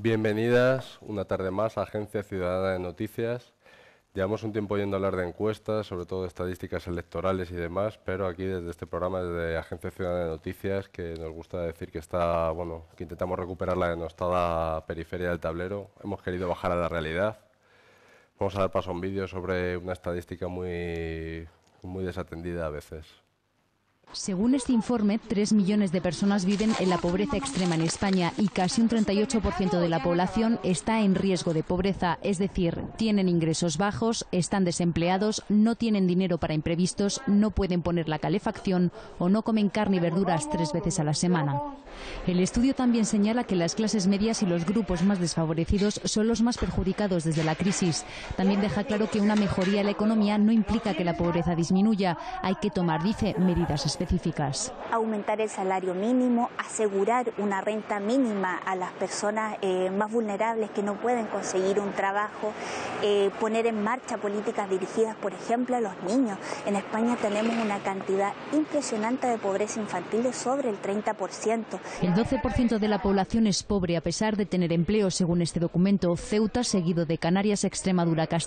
Bienvenidas una tarde más a Agencia Ciudadana de Noticias. Llevamos un tiempo oyendo hablar de encuestas, sobre todo de estadísticas electorales y demás, pero aquí desde este programa, desde Agencia Ciudadana de Noticias, que nos gusta decir que está, bueno, que intentamos recuperar la denostada periferia del tablero, hemos querido bajar a la realidad. Vamos a dar paso a un vídeo sobre una estadística muy desatendida a veces. Según este informe, 3 millones de personas viven en la pobreza extrema en España y casi un 38% de la población está en riesgo de pobreza, es decir, tienen ingresos bajos, están desempleados, no tienen dinero para imprevistos, no pueden poner la calefacción o no comen carne y verduras 3 veces a la semana. El estudio también señala que las clases medias y los grupos más desfavorecidos son los más perjudicados desde la crisis. También deja claro que una mejoría en la economía no implica que la pobreza disminuya. Hay que tomar, dice, medidas específicas. Aumentar el salario mínimo, asegurar una renta mínima a las personas más vulnerables que no pueden conseguir un trabajo, poner en marcha políticas dirigidas, por ejemplo, a los niños. En España tenemos una cantidad impresionante de pobreza infantil de sobre el 30%. El 12% de la población es pobre a pesar de tener empleo, según este documento. Ceuta, seguido de Canarias, Extremadura, Castilla.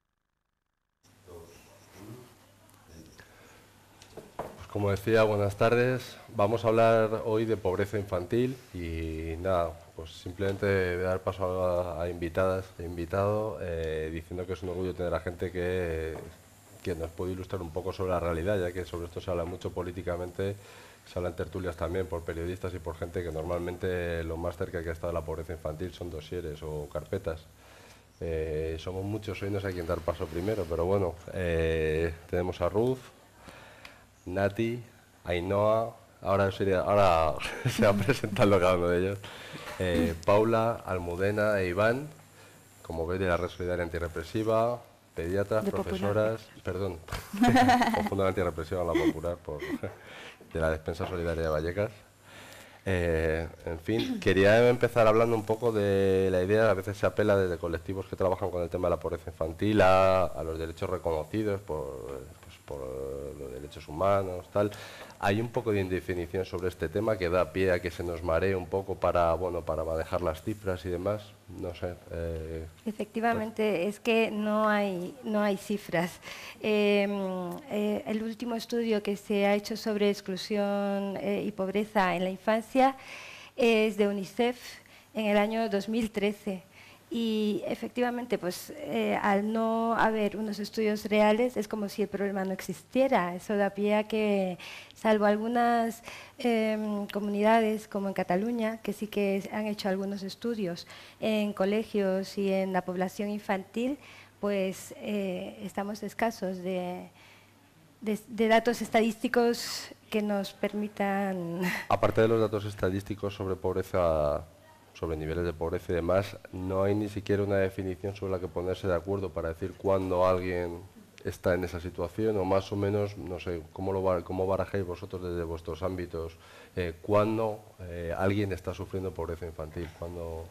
Como decía, buenas tardes. Vamos a hablar hoy de pobreza infantil y nada, pues simplemente dar paso a invitadas e invitado, diciendo que es un orgullo tener a gente que nos puede ilustrar un poco sobre la realidad, ya que sobre esto se habla mucho políticamente, se habla en tertulias también por periodistas y por gente que normalmente lo más cerca que ha estado de la pobreza infantil son dosieres o carpetas. Somos muchos, hoy no sé a quién dar paso primero, pero bueno, tenemos a Ruth, Nati, Ainhoa, ahora se va presentando cada uno de ellos, Paula, Almudena e Iván, como veis, de la Red Solidaria Antirrepresiva, pediatras, de profesoras, perdón, confundo la antirrepresiva con la popular, de la Despensa Solidaria de Vallecas. En fin, quería empezar hablando un poco de la idea, a veces se apela desde colectivos que trabajan con el tema de la pobreza infantil a los derechos reconocidos por los derechos humanos, tal. Hay un poco de indefinición sobre este tema que da pie a que se nos maree un poco para manejar las cifras y demás. No sé. Efectivamente, es que no hay cifras. El último estudio que se ha hecho sobre exclusión y pobreza en la infancia es de UNICEF en el año 2013. Y efectivamente, pues al no haber unos estudios reales, es como si el problema no existiera. Eso da pie a que, salvo algunas comunidades, como en Cataluña, que sí que han hecho algunos estudios en colegios y en la población infantil, pues estamos escasos de datos estadísticos que nos permitan... Aparte de los datos estadísticos sobre pobreza, sobre niveles de pobreza y demás, no hay ni siquiera una definición sobre la que ponerse de acuerdo para decir cuándo alguien está en esa situación, o más o menos, no sé, cómo barajáis vosotros desde vuestros ámbitos, cuándo alguien está sufriendo pobreza infantil, cuándo...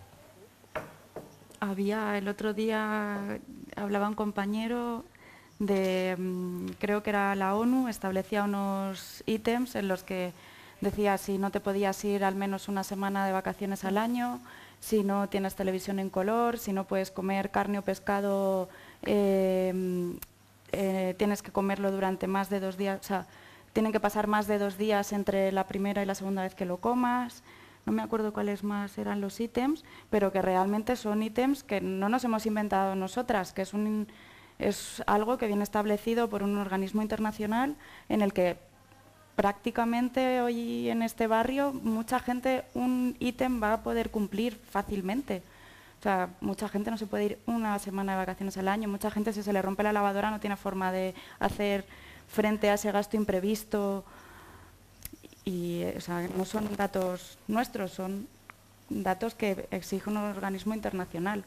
El otro día hablaba un compañero de, creo que era la ONU, establecía unos ítems en los que decía si no te podías ir al menos una semana de vacaciones al año, si no tienes televisión en color, si no puedes comer carne o pescado, tienes que comerlo durante más de 2 días, o sea, tienen que pasar más de 2 días entre la primera y la segunda vez que lo comas. No me acuerdo cuáles más eran los ítems, pero que realmente son ítems que no nos hemos inventado nosotras, que es algo que viene establecido por un organismo internacional en el que prácticamente hoy en este barrio mucha gente un ítem va a poder cumplir fácilmente. O sea, mucha gente no se puede ir una semana de vacaciones al año, mucha gente si se le rompe la lavadora no tiene forma de hacer frente a ese gasto imprevisto. Y o sea, no son datos nuestros, son datos que exige un organismo internacional.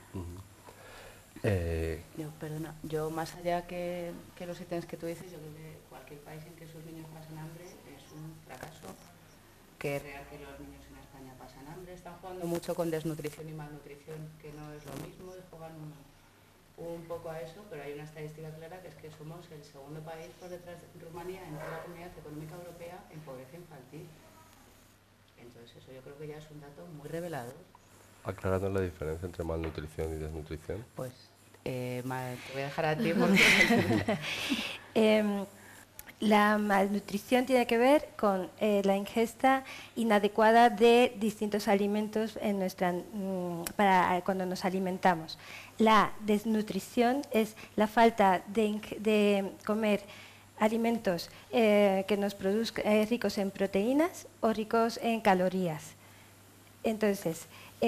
Yo más allá que los ítems que tú dices, yo creo que cualquier país en que sus niños pasan hambre es un fracaso. Que es real que los niños en España pasan hambre, están jugando mucho con desnutrición y malnutrición, que no es lo mismo, juegan un poco a eso, pero hay una estadística clara que es que somos el segundo país por detrás de Rumanía en toda la Comunidad Económica Europea en pobreza infantil. Entonces eso yo creo que ya es un dato muy revelador. aclarando la diferencia entre malnutrición y desnutrición. Pues te voy a dejar a ti porque... La malnutrición tiene que ver con la ingesta inadecuada de distintos alimentos para cuando nos alimentamos. La desnutrición es la falta de comer alimentos que nos produzcan ricos en proteínas o ricos en calorías. Entonces,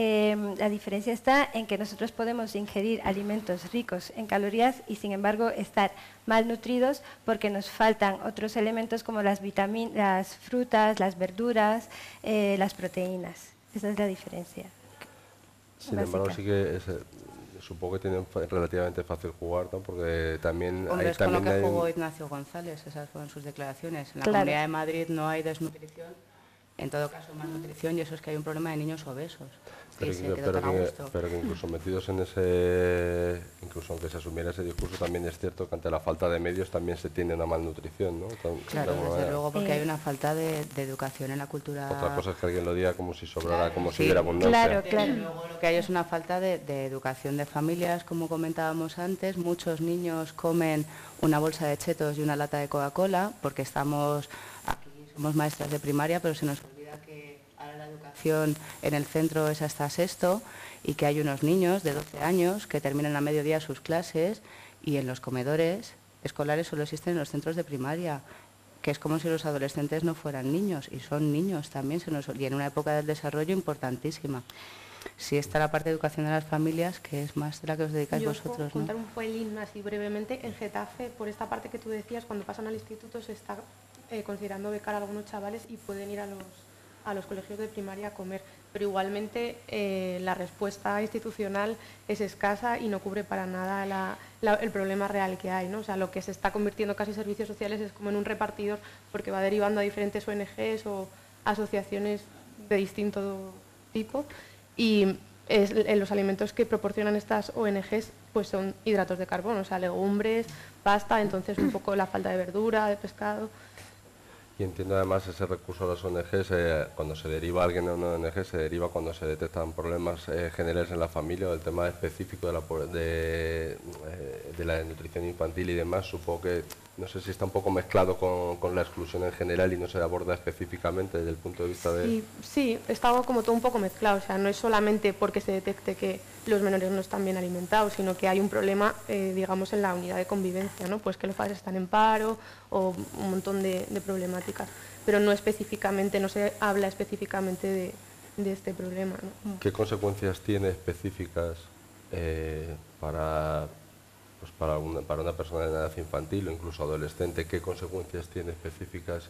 la diferencia está en que nosotros podemos ingerir alimentos ricos en calorías y sin embargo estar malnutridos porque nos faltan otros elementos como las vitaminas, las frutas, las verduras, las proteínas. Esa es la diferencia. Sin embargo, sí que supongo que tienen relativamente fácil jugar, ¿no? Porque también Hombre, es con lo que jugó Ignacio González, esas fueron sus declaraciones. En la Comunidad de Madrid no hay desnutrición, en todo caso malnutrición, y eso es que hay un problema de niños obesos. Pero que incluso metidos en ese, incluso aunque se asumiera ese discurso, también es cierto que ante la falta de medios también se tiene una malnutrición, ¿no? Claro, desde luego, porque hay una falta de educación en la cultura. Otra cosa es que alguien lo diga como si sobrara, como si hubiera abundancia. Claro. Luego lo que hay es una falta de educación de familias, como comentábamos antes. Muchos niños comen una bolsa de chetos y una lata de Coca-Cola, porque somos maestras de primaria, pero se nos olvida que ahora la educación en el centro es hasta sexto y que hay unos niños de 12 años que terminan a mediodía sus clases y en los comedores escolares solo existen en los centros de primaria, que es como si los adolescentes no fueran niños, y son niños también, y en una época del desarrollo importantísima. Sí está la parte de educación de las familias, que es más de la que os dedicáis vosotros, ¿no? Yo contar un pelín así brevemente. En Getafe, por esta parte que tú decías, cuando pasan al instituto se está considerando becar a algunos chavales y pueden ir a los colegios de primaria a comer, pero igualmente la respuesta institucional es escasa y no cubre para nada el problema real que hay, ¿no? O sea, lo que se está convirtiendo casi servicios sociales es como en un repartidor, porque va derivando a diferentes ONGs o asociaciones de distinto tipo, y los alimentos que proporcionan estas ONGs pues son hidratos de carbono, o sea, legumbres, pasta, entonces un poco la falta de verdura, de pescado. Y entiendo además ese recurso a las ONGs, cuando se deriva alguien a una ONG, se deriva cuando se detectan problemas generales en la familia o el tema específico de la nutrición infantil y demás. Supongo que, no sé si está un poco mezclado con la exclusión en general y no se aborda específicamente desde el punto de vista de... Sí, está como todo un poco mezclado, o sea, no es solamente porque se detecte que los menores no están bien alimentados, sino que hay un problema, digamos, en la unidad de convivencia, ¿no? Pues que los padres están en paro o un montón de problemáticas, pero no específicamente, no se habla específicamente de este problema, ¿no? ¿Qué consecuencias tiene específicas para una persona de edad infantil o incluso adolescente? ¿Qué consecuencias tiene específicas?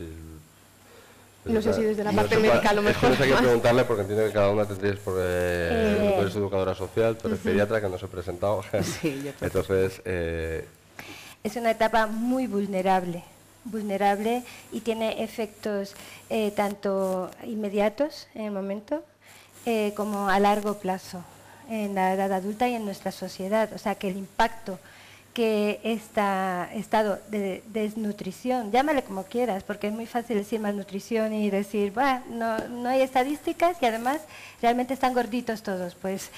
No sé si desde la parte médica a lo mejor. No sé qué preguntarle porque entiendo que cada una tendréis, porque tú eres educadora social, tú eres pediatra, que no se ha presentado. Sí, yo entonces... Es una etapa muy vulnerable y tiene efectos tanto inmediatos en el momento como a largo plazo en la edad adulta y en nuestra sociedad. O sea que el impacto que este estado de desnutrición, llámale como quieras, porque es muy fácil decir malnutrición y decir, no hay estadísticas y además realmente están gorditos todos, pues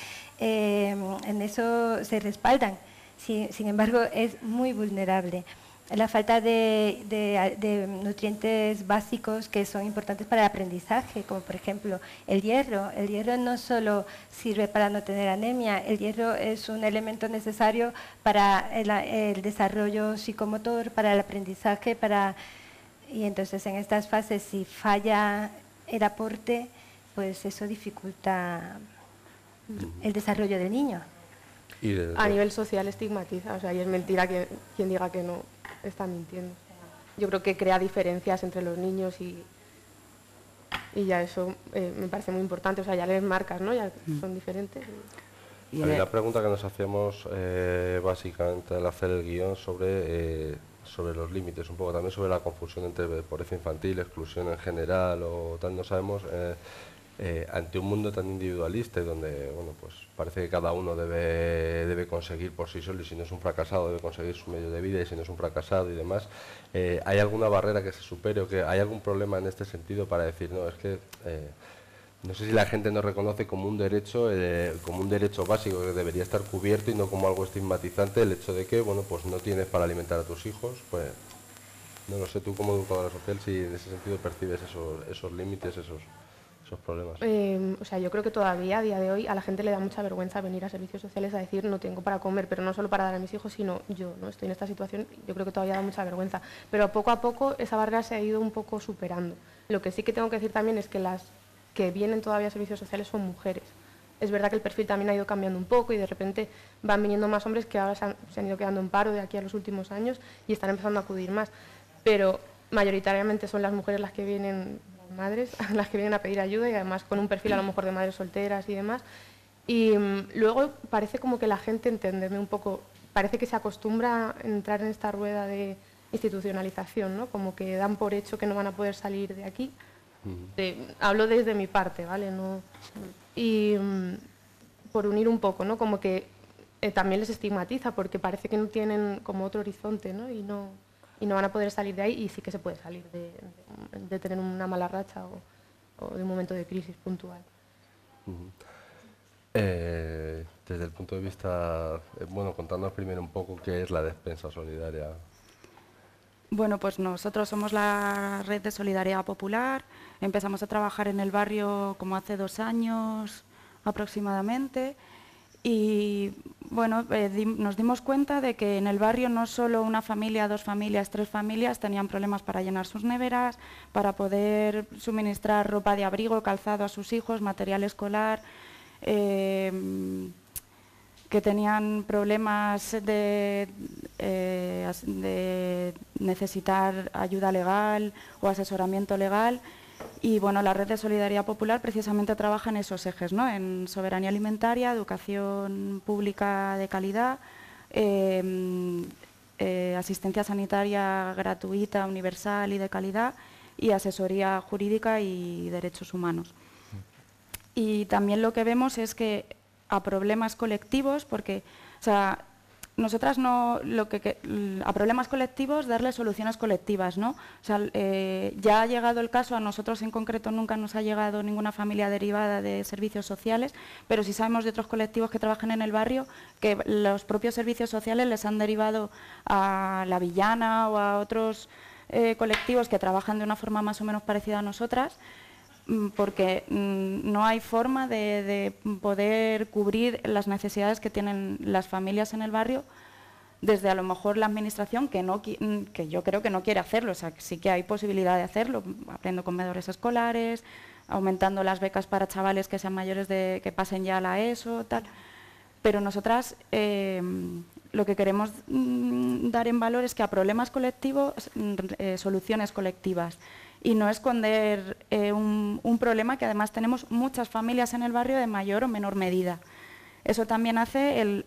en eso se respaldan. Sin embargo, es muy vulnerable. La falta de nutrientes básicos que son importantes para el aprendizaje, como por ejemplo el hierro. El hierro no solo sirve para no tener anemia, el hierro es un elemento necesario para el desarrollo psicomotor, para el aprendizaje, y entonces en estas fases si falla el aporte, pues eso dificulta el desarrollo del niño. A nivel social estigmatiza, o sea, y es mentira que quien diga que no está mintiendo. Yo creo que crea diferencias entre los niños y ya eso me parece muy importante, o sea, ya les marcas, ¿no? Ya son diferentes. Hay una pregunta que nos hacíamos básicamente al hacer el guión sobre los límites, un poco también sobre la confusión entre pobreza infantil, exclusión en general o tal, no sabemos... ante un mundo tan individualista y donde pues parece que cada uno debe conseguir por sí solo, y si no es un fracasado debe conseguir su medio de vida, y si no es un fracasado y demás, ¿hay alguna barrera que se supere o que hay algún problema en este sentido para decir, no, es que No sé si la gente nos reconoce como un derecho básico que debería estar cubierto y no como algo estigmatizante el hecho de que, bueno, pues no tienes para alimentar a tus hijos, pues no lo sé tú como educadora social si en ese sentido percibes esos límites, esos problemas. O sea, yo creo que todavía a día de hoy a la gente le da mucha vergüenza venir a servicios sociales a decir no tengo para comer, pero no solo para dar a mis hijos, sino yo no estoy en esta situación. Yo creo que todavía da mucha vergüenza, pero poco a poco esa barrera se ha ido un poco superando. Lo que sí que tengo que decir también es que las que vienen todavía a servicios sociales son mujeres. Es verdad que el perfil también ha ido cambiando un poco y de repente van viniendo más hombres que ahora se han ido quedando en paro de aquí a los últimos años y están empezando a acudir más, pero mayoritariamente son las mujeres las que vienen, madres, las que vienen a pedir ayuda y además con un perfil a lo mejor de madres solteras y demás. Y luego parece como que la gente, entenderme un poco, parece que se acostumbra a entrar en esta rueda de institucionalización, ¿no? Como que dan por hecho que no van a poder salir de aquí. Hablo desde mi parte, ¿vale? No, y por unir un poco, ¿no? Como que también les estigmatiza porque parece que no tienen como otro horizonte, ¿no? Y no van a poder salir de ahí, y sí que se puede salir de tener una mala racha o de un momento de crisis puntual. Desde el punto de vista, bueno, contándonos primero un poco qué es la despensa solidaria. Bueno, pues nosotros somos la Red de Solidaridad Popular, empezamos a trabajar en el barrio como hace 2 años aproximadamente. Y bueno, nos dimos cuenta de que en el barrio no solo una familia, 2 familias, 3 familias tenían problemas para llenar sus neveras, para poder suministrar ropa de abrigo, calzado a sus hijos, material escolar, que tenían problemas de necesitar ayuda legal o asesoramiento legal. Y bueno, la Red de Solidaridad Popular precisamente trabaja en esos ejes, ¿no? En soberanía alimentaria, educación pública de calidad, asistencia sanitaria gratuita, universal y de calidad, y asesoría jurídica y derechos humanos. Y también lo que vemos es que a problemas colectivos, porque, o sea, nosotras a problemas colectivos darle soluciones colectivas, ¿no? O sea, ya ha llegado el caso, a nosotros en concreto nunca nos ha llegado ninguna familia derivada de servicios sociales, pero sí sabemos de otros colectivos que trabajan en el barrio que los propios servicios sociales les han derivado a La Villana o a otros colectivos que trabajan de una forma más o menos parecida a nosotras, porque no hay forma de poder cubrir las necesidades que tienen las familias en el barrio desde a lo mejor la administración, que yo creo que no quiere hacerlo. O sea, que sí que hay posibilidad de hacerlo, abriendo comedores escolares, aumentando las becas para chavales que sean mayores que pasen ya a la ESO, tal. Pero nosotras lo que queremos dar en valor es que a problemas colectivos, soluciones colectivas. Y no esconder un problema que además tenemos muchas familias en el barrio de mayor o menor medida. Eso también hace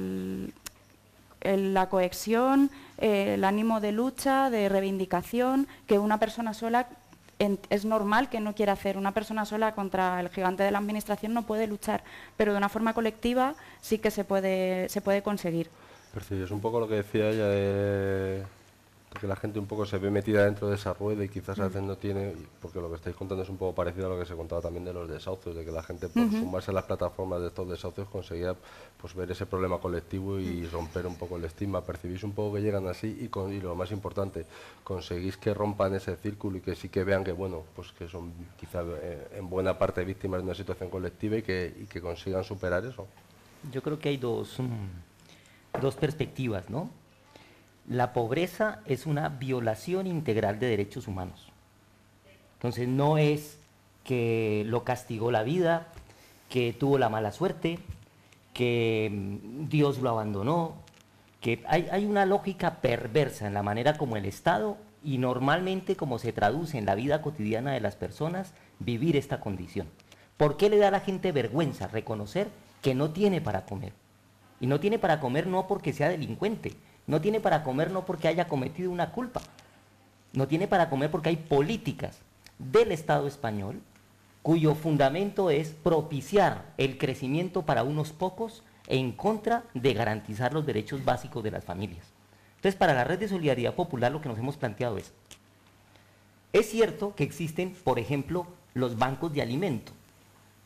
la cohesión, el ánimo de lucha, de reivindicación, que una persona sola es normal que no quiera hacer. Una persona sola contra el gigante de la administración no puede luchar, pero de una forma colectiva sí que se puede conseguir. Percibes un poco lo que decía ella de que la gente un poco se ve metida dentro de esa rueda y quizás a veces no tiene, porque lo que estáis contando es un poco parecido a lo que se contaba también de los desahucios, de que la gente por sumarse a las plataformas de estos desahucios conseguía pues ver ese problema colectivo y romper un poco el estigma. Percibís un poco que llegan así y lo más importante, conseguís que rompan ese círculo y que sí que vean que bueno, pues que son quizás en buena parte víctimas de una situación colectiva y que consigan superar eso. Yo creo que hay dos perspectivas, ¿no? La pobreza es una violación integral de derechos humanos. Entonces no es que lo castigó la vida, que tuvo la mala suerte, que Dios lo abandonó, que hay una lógica perversa en la manera como el Estado y normalmente como se traduce en la vida cotidiana de las personas vivir esta condición. ¿Por qué le da a la gente vergüenza reconocer que no tiene para comer? Y no tiene para comer no porque sea delincuente, no tiene para comer no porque haya cometido una culpa, no tiene para comer porque hay políticas del Estado español cuyo fundamento es propiciar el crecimiento para unos pocos en contra de garantizar los derechos básicos de las familias. Entonces, para la Red de Solidaridad Popular lo que nos hemos planteado es cierto que existen, por ejemplo, los bancos de alimento,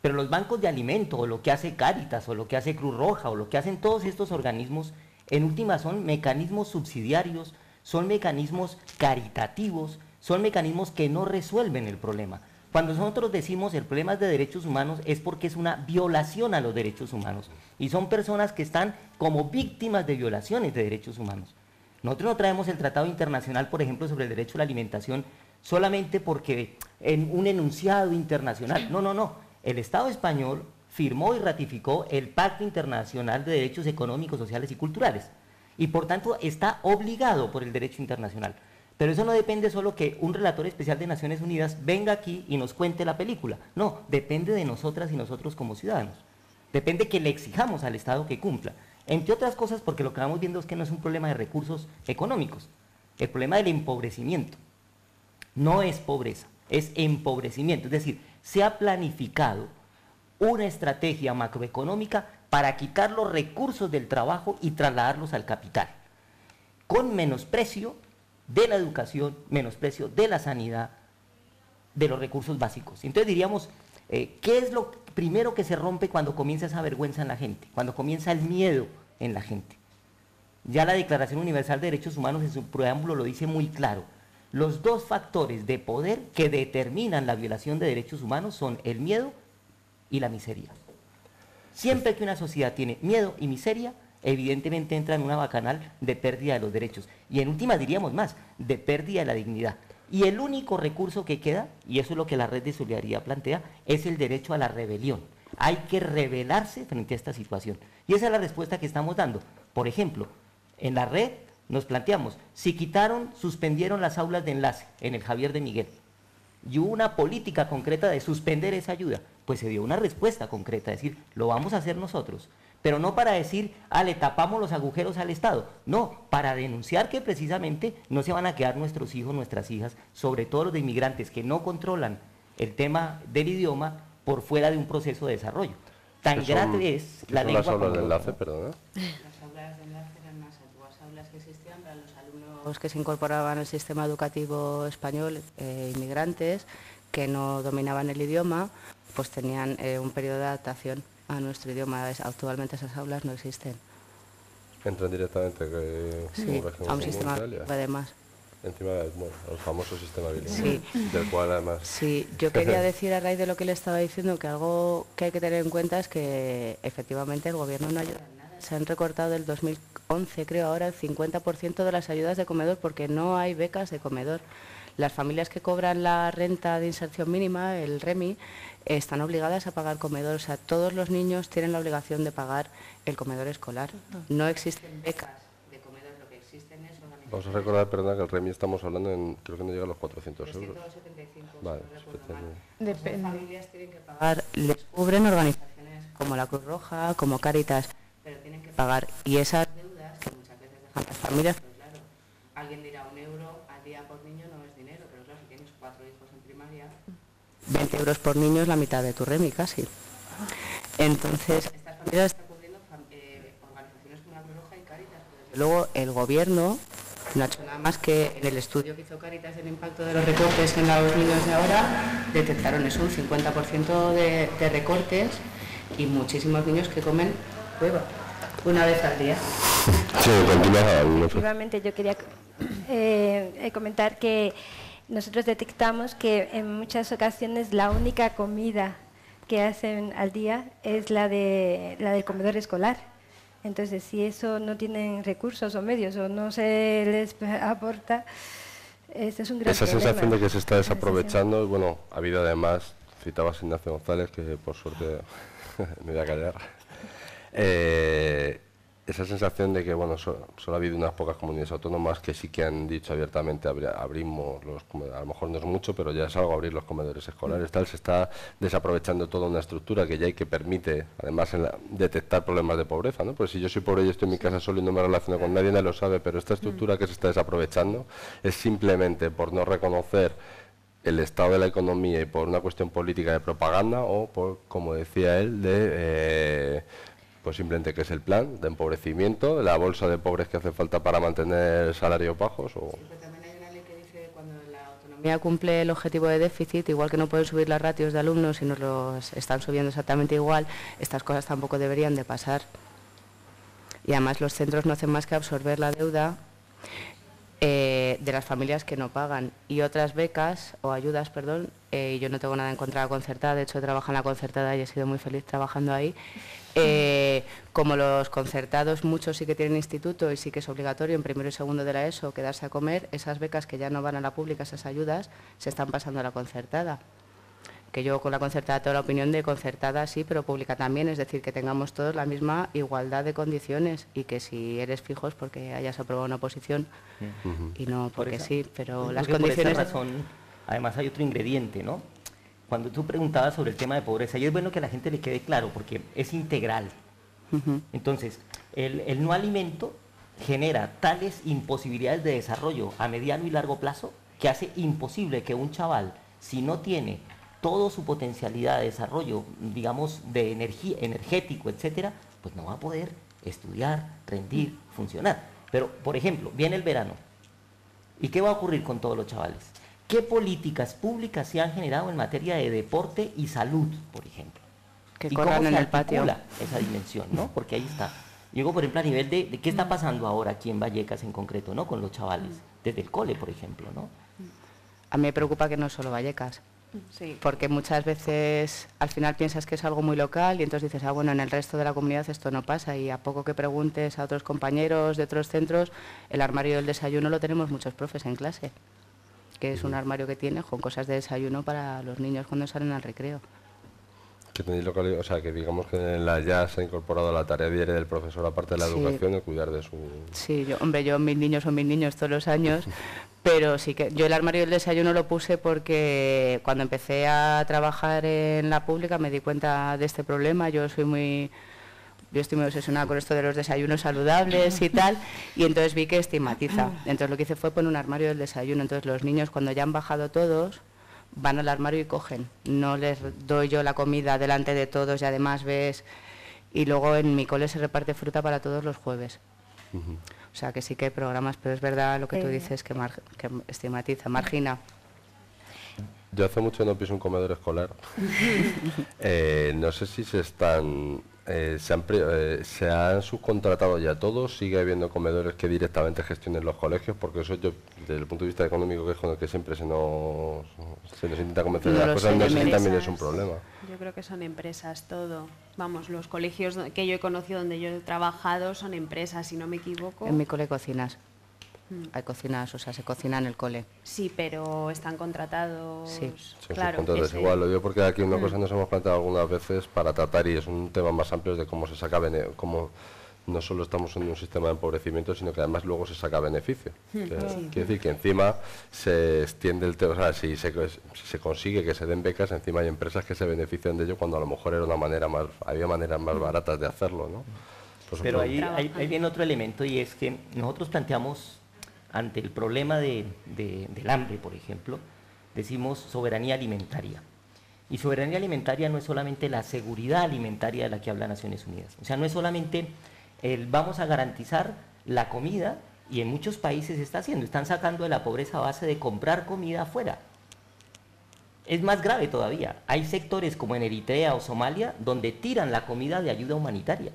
Pero los bancos de alimentos, o lo que hace Cáritas, o lo que hace Cruz Roja, o lo que hacen todos estos organismos, en última son mecanismos subsidiarios, son mecanismos caritativos, son mecanismos que no resuelven el problema. Cuando nosotros decimos el problema es de derechos humanos es porque es una violación a los derechos humanos y son personas que están como víctimas de violaciones de derechos humanos. Nosotros no traemos el Tratado Internacional, por ejemplo, sobre el derecho a la alimentación solamente porque en un enunciado internacional. No, no, no. El Estado español firmó y ratificó el Pacto Internacional de Derechos Económicos, Sociales y Culturales y por tanto está obligado por el derecho internacional. Pero eso no depende solo que un relator especial de Naciones Unidas venga aquí y nos cuente la película. No, depende de nosotras y nosotros como ciudadanos. Depende que le exijamos al Estado que cumpla. Entre otras cosas porque lo que vamos viendo es que no es un problema de recursos económicos. El problema del empobrecimiento no es pobreza, es empobrecimiento. Es decir, se ha planificado una estrategia macroeconómica para quitar los recursos del trabajo y trasladarlos al capital, con menosprecio de la educación, menosprecio de la sanidad, de los recursos básicos. Entonces diríamos, ¿qué es lo primero que se rompe cuando comienza esa vergüenza en la gente? Cuando comienza el miedo en la gente. Ya la Declaración Universal de Derechos Humanos en su preámbulo lo dice muy claro. Los dos factores de poder que determinan la violación de derechos humanos son el miedo y la miseria. Siempre que una sociedad tiene miedo y miseria, evidentemente entra en una bacanal de pérdida de los derechos. Y en última diríamos más, de pérdida de la dignidad. Y el único recurso que queda, y eso es lo que la Red de Solidaridad plantea, es el derecho a la rebelión. Hay que rebelarse frente a esta situación. Y esa es la respuesta que estamos dando. Por ejemplo, en la red nos planteamos, si suspendieron las aulas de enlace en el Javier de Miguel, y hubo una política concreta de suspender esa ayuda, pues se dio una respuesta concreta, es decir, lo vamos a hacer nosotros. Pero no para decir, le tapamos los agujeros al Estado. No, para denunciar que precisamente no se van a quedar nuestros hijos, nuestras hijas, sobre todo los de inmigrantes que no controlan el tema del idioma por fuera de un proceso de desarrollo. Tan grande es la lengua. ¿Las aulas de enlace, perdona? Las aulas de enlace eran unas antiguas aulas que existían para los alumnos que se incorporaban al sistema educativo español, inmigrantes, que no dominaban el idioma, pues tenían un periodo de adaptación a nuestro idioma. Actualmente esas aulas no existen. Entran directamente sí, a un sistema además. Encima del el famoso sistema bilingüe, sí. Del cual además... Sí, yo quería decir a raíz de lo que le estaba diciendo que algo que hay que tener en cuenta es que efectivamente el gobierno no ayuda en nada. Se han recortado del 2011, creo ahora, el 50% de las ayudas de comedor porque no hay becas de comedor. Las familias que cobran la renta de inserción mínima, el REMI, están obligadas a pagar comedor. O sea, todos los niños tienen la obligación de pagar el comedor escolar. No existen becas de comedor, lo que existen es organizaciones. Vamos a recordar, perdón, que el REMI estamos hablando en, creo que no llega a los 400 euros. 375, vale, depende. Las familias tienen que pagar, les cubren organizaciones como la Cruz Roja, como Cáritas, pero tienen que pagar. Y esas deudas que muchas veces dejan las familias, pues claro, alguien dirá 1 euro al día por niño no es dinero, pero claro, si tienes 4 hijos en primaria, 20 euros por niño es la mitad de tu REMI casi. Entonces, estas familias están cubriendo organizaciones como la Cruz Roja y Cáritas. Luego, el gobierno no ha hecho nada más que en el estudio que hizo Cáritas del impacto de los recortes en los niños de ahora, detectaron eso, un 50% de recortes y muchísimos niños que comen huevo una vez al día. Sí, efectivamente, yo quería comentar que nosotros detectamos que en muchas ocasiones la única comida que hacen al día es la del comedor escolar. Entonces, si eso no tienen recursos o medios o no se les aporta, ese es un gran problema. Esa sensación de que se está desaprovechando, y bueno, ha habido además, citabas a Ignacio González, que por suerte me voy a callar, esa sensación de que, bueno, solo ha habido unas pocas comunidades autónomas que sí que han dicho abiertamente abrimos los comedores, a lo mejor no es mucho, pero ya es algo abrir los comedores escolares, tal, se está desaprovechando toda una estructura que ya hay que permite, además, detectar problemas de pobreza, ¿no? Pues si yo soy pobre y estoy en mi casa solo y no me relaciono con nadie, nadie lo sabe, pero esta estructura que se está desaprovechando es simplemente por no reconocer el estado de la economía y por una cuestión política de propaganda o por, como decía él, de... pues simplemente que es el plan de empobrecimiento, la bolsa de pobres que hace falta para mantener salarios bajos. O... Sí, pero también hay una ley que dice que cuando la autonomía economía cumple el objetivo de déficit, igual que no pueden subir las ratios de alumnos y nos los están subiendo exactamente igual, estas cosas tampoco deberían de pasar. Y además los centros no hacen más que absorber la deuda de las familias que no pagan. Y otras becas, o ayudas, perdón, yo no tengo nada en contra de la concertada, de hecho he trabajado en la concertada y he sido muy feliz trabajando ahí. Como los concertados, muchos sí que tienen instituto y sí que es obligatorio en primero y segundo de la ESO quedarse a comer, esas becas que ya no van a la pública, esas ayudas, se están pasando a la concertada. Que yo con la concertada tengo la opinión de concertada sí, pero pública también, es decir, que tengamos todos la misma igualdad de condiciones y que si eres fijo es porque hayas aprobado una oposición y no porque sí, pero las condiciones... Por esa razón, además hay otro ingrediente, ¿no? Cuando tú preguntabas sobre el tema de pobreza, y es bueno que a la gente le quede claro porque es integral. Entonces, el no alimento genera tales imposibilidades de desarrollo a mediano y largo plazo que hace imposible que un chaval, si no tiene toda su potencialidad de desarrollo, digamos, de energía, energético, etcétera, pues no va a poder estudiar, rendir, funcionar. Pero, por ejemplo, viene el verano. ¿Y qué va a ocurrir con todos los chavales? ¿Qué políticas públicas se han generado en materia de deporte y salud, por ejemplo? Que ¿Y corran cómo en se el patio? articula esa dimensión, ¿no? Porque ahí está. Digo, por ejemplo, a nivel de qué está pasando ahora aquí en Vallecas en concreto, ¿no? Con los chavales, desde el cole, por ejemplo, ¿no? A mí me preocupa que no solo Vallecas. Sí. Porque muchas veces al final piensas que es algo muy local y entonces dices, bueno, en el resto de la comunidad esto no pasa, y a poco que preguntes a otros compañeros de otros centros, el armario del desayuno lo tenemos muchos profes en clase, que es un armario que tiene con cosas de desayuno para los niños cuando salen al recreo. Que tenéis o sea, que digamos que en la ya se ha incorporado la tarea diaria del profesor, aparte de la educación, el cuidar de su... Sí, yo mis niños son mis niños todos los años, pero sí que yo el armario del desayuno lo puse porque cuando empecé a trabajar en la pública me di cuenta de este problema. Yo estoy muy obsesionada con esto de los desayunos saludables y tal, y entonces vi que estigmatiza. Entonces lo que hice fue poner un armario del desayuno. Entonces los niños, cuando ya han bajado todos, van al armario y cogen. No les doy yo la comida delante de todos y además ves... Y luego en mi cole se reparte fruta para todos los jueves. O sea que sí que hay programas, pero es verdad lo que tú dices, que estigmatiza, margina. Yo hace mucho no piso un comedor escolar. No sé si se han subcontratado ya todos, sigue habiendo comedores que directamente gestionen los colegios, porque eso yo, desde el punto de vista económico, que es con el que siempre se nos intenta convencer de las cosas, no sé si también es un problema. Yo creo que son empresas todo. Vamos, los colegios que yo he conocido, donde yo he trabajado, son empresas, si no me equivoco. En mi cole cocinas. Hay cocinas, o sea, se cocina en el cole. Sí, pero están contratados. Sí, claro. Es igual, lo digo porque aquí una cosa nos hemos planteado algunas veces para tratar, y es un tema más amplio, de cómo se saca cómo no solo estamos en un sistema de empobrecimiento, sino que además luego se saca beneficio. Quiere decir que encima se extiende el tema, o sea, si se consigue que se den becas, encima hay empresas que se benefician de ello cuando a lo mejor era había maneras más baratas de hacerlo, ¿no? Pues pero ahí viene otro elemento, y es que nosotros planteamos, ante el problema del hambre, por ejemplo, decimos soberanía alimentaria. Y soberanía alimentaria no es solamente la seguridad alimentaria de la que habla Naciones Unidas. O sea, no es solamente vamos a garantizar la comida, y en muchos países se está haciendo, están sacando de la pobreza a base de comprar comida afuera. Es más grave todavía. Hay sectores como en Eritrea o Somalia donde tiran la comida de ayuda humanitaria.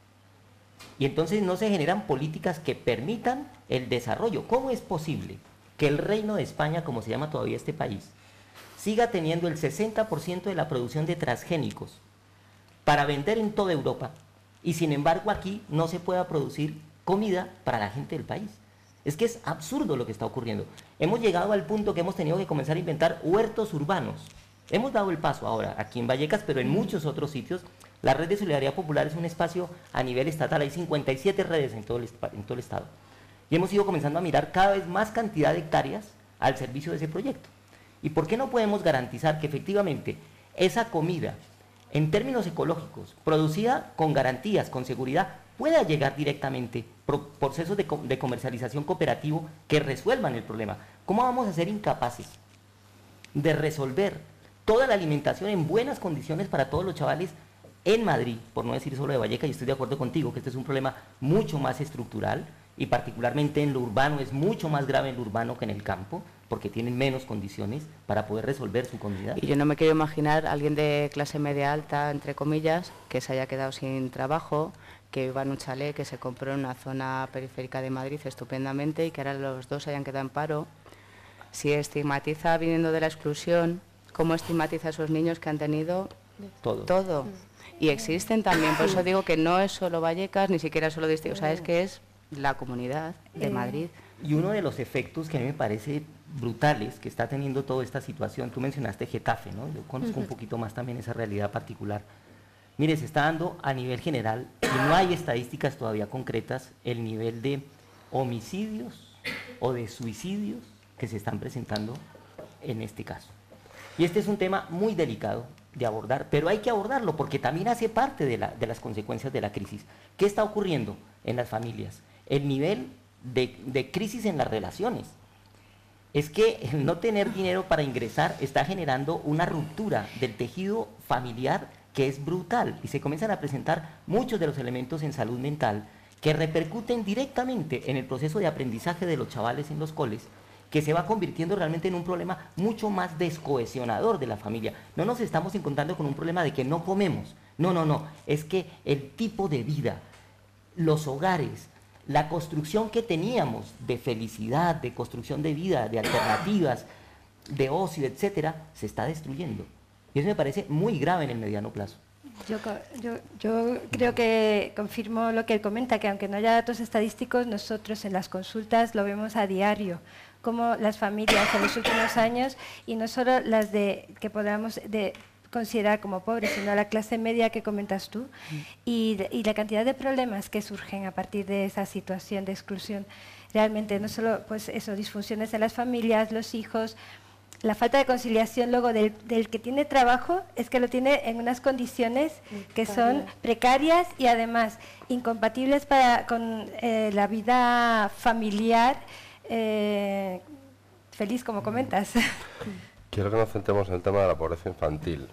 Y entonces no se generan políticas que permitan el desarrollo. ¿Cómo es posible que el Reino de España, como se llama todavía este país, siga teniendo el 60% de la producción de transgénicos para vender en toda Europa, y sin embargo aquí no se pueda producir comida para la gente del país? Es que es absurdo lo que está ocurriendo. Hemos llegado al punto que hemos tenido que comenzar a inventar huertos urbanos. Hemos dado el paso ahora aquí en Vallecas, pero en muchos otros sitios. La Red de Solidaridad Popular es un espacio a nivel estatal, hay 57 redes en todo el estado. Y hemos ido comenzando a mirar cada vez más cantidad de hectáreas al servicio de ese proyecto. ¿Y por qué no podemos garantizar que efectivamente esa comida, en términos ecológicos, producida con garantías, con seguridad, pueda llegar directamente por procesos de comercialización cooperativo que resuelvan el problema? ¿Cómo vamos a ser incapaces de resolver toda la alimentación en buenas condiciones para todos los chavales en Madrid, por no decir solo de Vallecas? Y estoy de acuerdo contigo que este es un problema mucho más estructural, y particularmente en lo urbano, es mucho más grave en lo urbano que en el campo, porque tienen menos condiciones para poder resolver su comunidad. Y yo no me quiero imaginar a alguien de clase media alta, entre comillas, que se haya quedado sin trabajo, que viva en un chalet que se compró en una zona periférica de Madrid estupendamente y que ahora los dos hayan quedado en paro. Si estigmatiza viniendo de la exclusión, ¿cómo estigmatiza a esos niños que han tenido todo? Y existen también, por eso digo que no es solo Vallecas, ni siquiera solo Distrito, o sea, es que es la comunidad de Madrid. Y uno de los efectos que a mí me parece brutales que está teniendo toda esta situación, tú mencionaste Getafe, ¿no? Yo conozco un poquito más también esa realidad particular. Mire, se está dando a nivel general, y no hay estadísticas todavía concretas, el nivel de homicidios o de suicidios que se están presentando en este caso. Y este es un tema muy delicado de abordar, pero hay que abordarlo porque también hace parte de las consecuencias de la crisis. ¿Qué está ocurriendo en las familias? El nivel de crisis en las relaciones. Es que el no tener dinero para ingresar está generando una ruptura del tejido familiar que es brutal y se comienzan a presentar muchos de los elementos en salud mental que repercuten directamente en el proceso de aprendizaje de los chavales en los coles, que se va convirtiendo realmente en un problema mucho más descohesionador de la familia. No nos estamos encontrando con un problema de que no comemos, no, es que el tipo de vida, los hogares, la construcción que teníamos de felicidad, de construcción de vida, de alternativas, de ocio, etcétera, se está destruyendo. Y eso me parece muy grave en el mediano plazo. Yo creo que confirmo lo que él comenta, que aunque no haya datos estadísticos, nosotros en las consultas lo vemos a diario, como las familias en los últimos años, y no solo las que podamos considerar como pobres, sino la clase media que comentas tú, y la cantidad de problemas que surgen a partir de esa situación de exclusión. Realmente no solo pues eso, disfunciones en las familias, los hijos, la falta de conciliación luego del que tiene trabajo es que lo tiene en unas condiciones que son precarias y además incompatibles con la vida familiar feliz, como comentas. Quiero que nos centremos en el tema de la pobreza infantil,